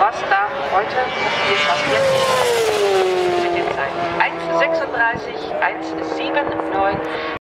was da heute passiert, was jetzt mit den Zeiten. 1,36, 1,79.